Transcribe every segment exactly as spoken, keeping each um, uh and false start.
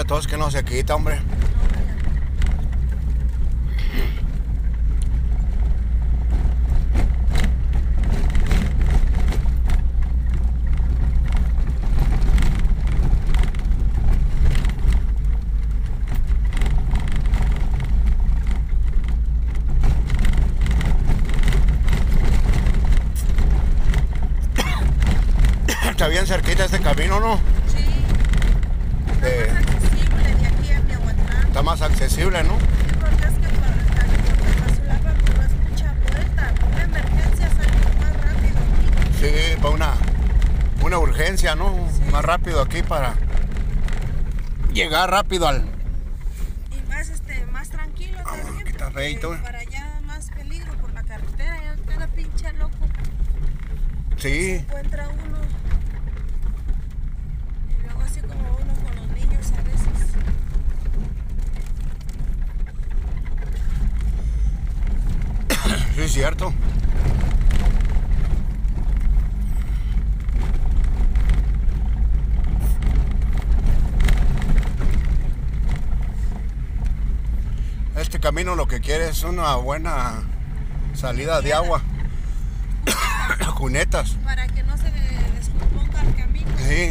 todos que no se quita, hombre. Está bien cerquita este camino, ¿no? Sí. Está Eh, más accesible de aquí a Miahuatlán. Está más accesible, ¿no? Sí, porque es que por estar en Mazulapa no es mucha vuelta. Una emergencia salimos más rápido aquí. Sí, para una, una urgencia, ¿no? Sí. Más rápido aquí para llegar rápido al... Y más este, más tranquilo Vamos, también. aquí está porque feito, ¿eh? para allá más peligro por la carretera, ya cada pinche loco. Se Sí, encuentra uno. Y luego así como uno con los niños a veces. sí es cierto. Este camino lo que quiere es una buena salida de agua. Cunetas. Para que no se descomponga el camino. Sí.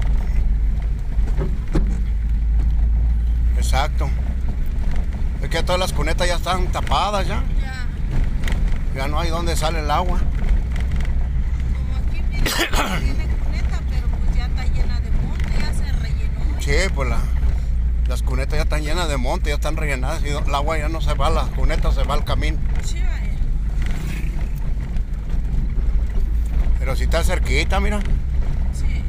Exacto. Es que todas las cunetas ya están tapadas ya. Ya, Ya no hay donde sale el agua. como aquí mira, tiene cuneta, pero pues ya está llena de monte, ya se rellenó. Sí, pues la, las cunetas ya están llenas de monte, ya están rellenadas y el agua ya no se va a las cunetas, se va al camino. Sí, vaya. Pero si está cerquita, mira. Sí.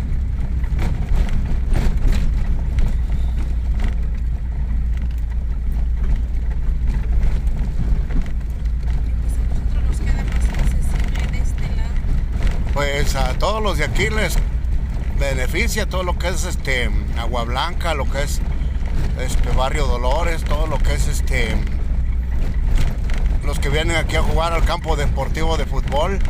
Y pues a nosotros nos queda más accesible de este lado. Pues a todos los de aquí les beneficia todo lo que es este Agua Blanca, lo que es este Barrio Dolores, todo lo que es este los que vienen aquí a jugar al campo deportivo de fútbol.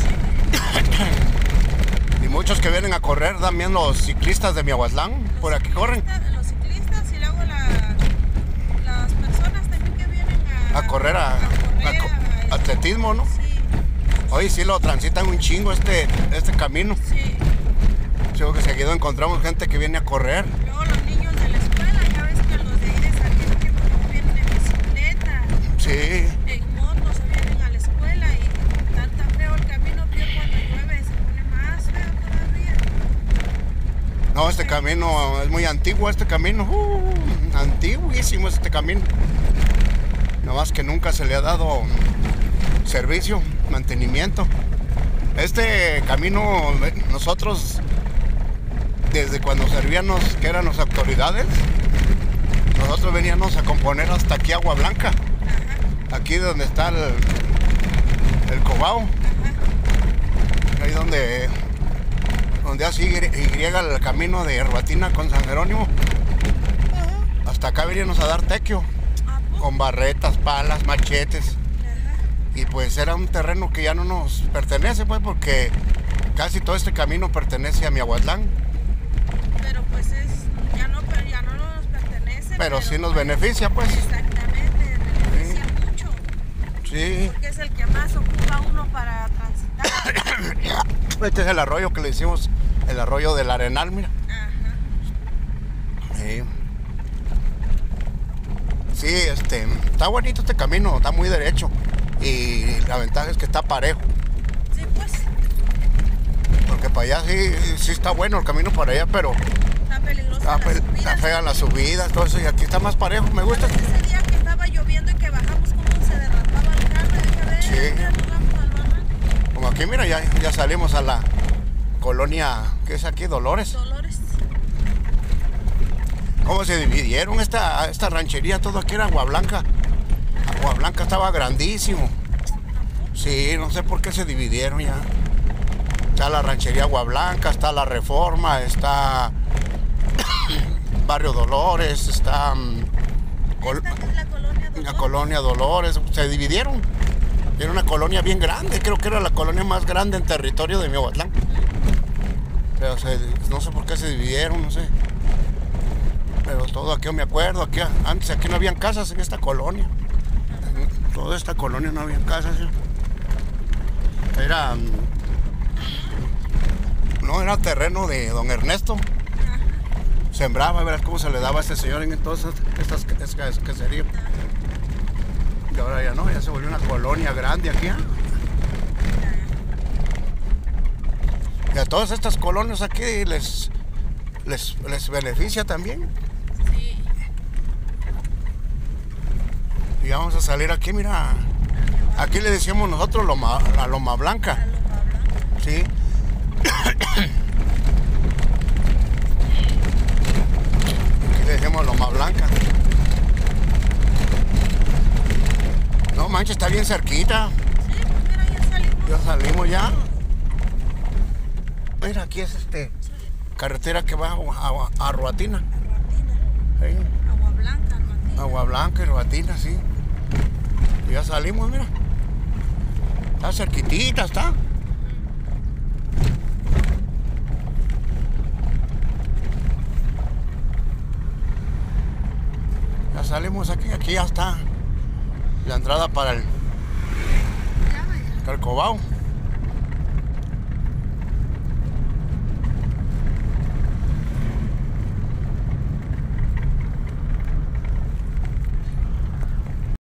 Y muchos que vienen a correr, también los ciclistas de Miahuatlán, por aquí corren. Los ciclistas y luego la, las personas también que vienen a, A correr a, a correr, a co- a- atletismo, ¿no? Sí, Hoy sí lo transitan un chingo este, este camino. sí. Yo que seguido encontramos gente que viene a correr. Luego los niños de la escuela, ya ves que los de ahí de Sargento como vienen en bicicleta, Sí, en moto, se vienen a la escuela y tan tan feo el camino, pero cuando llueve se pone más feo todavía. no, este camino es muy antiguo, este camino. Uh, antiguísimo este camino. Nada más que nunca se le ha dado servicio, mantenimiento. Este camino, nosotros, desde cuando servíamos, que eran las autoridades, nosotros veníamos a componer hasta aquí Agua Blanca. Ajá, Aquí donde está el, el Cobao. ajá. Ahí donde, donde hace Y el camino de Herbatina con San Jerónimo. Ajá. Hasta acá veníamos a dar tequio, ¿A poco? con barretas, palas, machetes. Ajá. Y pues era un terreno que ya no nos pertenece, pues, porque casi todo este camino pertenece a Miahuatlán. Pero pues es, ya no, pero ya no nos pertenece. Pero sí nos pues, beneficia, pues. Exactamente, beneficia mucho. Sí. Porque es el que más ocupa uno para transitar. Este es el arroyo que le hicimos, el arroyo del Arenal, mira. Ajá. Sí. Sí, este, está bonito este camino, está muy derecho. Y la ventaja es que está parejo. Sí, pues, Porque para allá sí, sí está bueno el camino para allá, pero está peligroso está, la fe- subida. está fea las subidas, todo eso. Y aquí está más parejo, me gusta. Ese día que estaba lloviendo y que bajamos como se derrapaba el carro, y dije, a ver, Sí. mira, nos vamos al barranco. Como aquí, mira, ya, ya salimos a la colonia, ¿qué es aquí? Dolores. Dolores. ¿Cómo se dividieron esta, esta ranchería? Todo aquí era Agua Blanca. Agua Blanca estaba grandísimo. Sí, no sé por qué se dividieron ya. Está la ranchería Agua Blanca, está la Reforma, está Barrio Dolores, está mm, Col- Esta es la colonia Dolores. la colonia Dolores. Se dividieron. Era una colonia bien grande, creo que era la colonia más grande en territorio de Miahuatlán. Pero se- no sé por qué se dividieron, no sé. Pero todo aquí, yo me acuerdo, aquí antes aquí no habían casas en esta colonia. En toda esta colonia no habían casas. ¿Sí? Era... No, era terreno de don Ernesto. Sembraba, verás cómo se le daba a este señor en todas estas, estas caserías. Y ahora ya no, ya se volvió una colonia grande aquí. ¿Eh? Y a todas estas colonias aquí les, les, les beneficia también. Sí. Y vamos a salir aquí, mira. Aquí le decíamos nosotros Loma, la Loma Blanca. La Loma Blanca. Sí. Aquí le decíamos Loma Blanca. No manches, está bien cerquita. Sí, pues mira, ya salimos. Ya salimos ya. Mira, aquí es este carretera que va a, a, a Ruatina. Ruatina. Sí. Agua Blanca, Ruatina. Agua Blanca y Ruatina, sí. Y ya salimos, mira. Está cerquitita, está. Ya salimos aquí, aquí ya está la entrada para el Ya vaya. Carcobao.